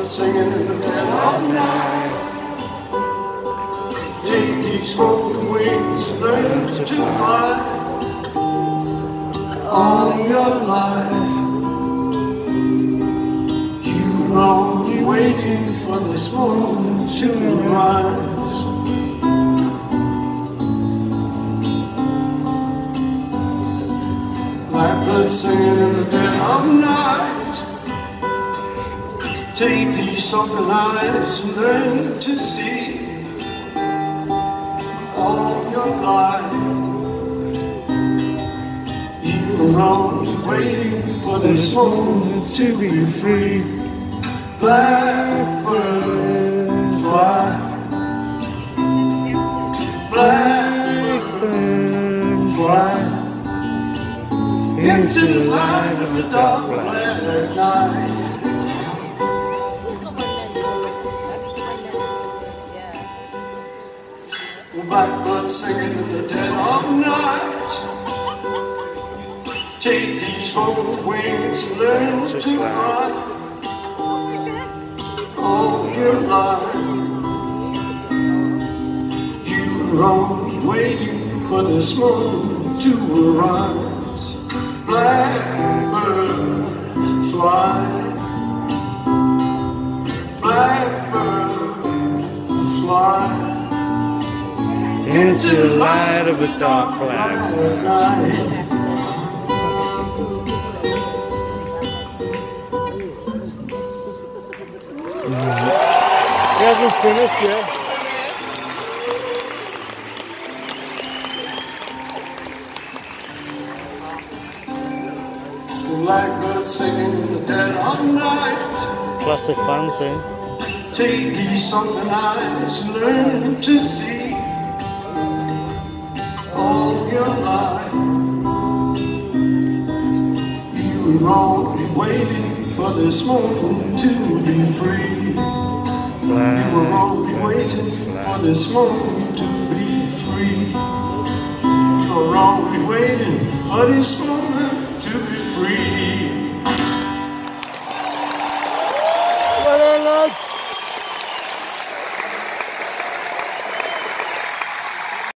singing in the dead of night. Take these broken wings and learn to fly. All your life you were only waiting for this moment to arise. Blackbird singing in the dead of night. Take these sunken eyes and learn to see. All your life you were only waiting for this moment to be free. Blackbird fly, blackbird fly into the light of the dark black night. Blackbird singing in the dead of night. Take these broken wings and learn to fly. All your life you were only waiting for this moment to arise. Blackbird fly, blackbird fly into the light of the dark black night. He hasn't finished yet. Blackbird singing in the dead of night. Plastic fan thing. Take these sunken eyes and learn to see. All your life you were only waiting for this moment to be free. You were only waiting for this moment to be free. You were only waiting for this moment to be free.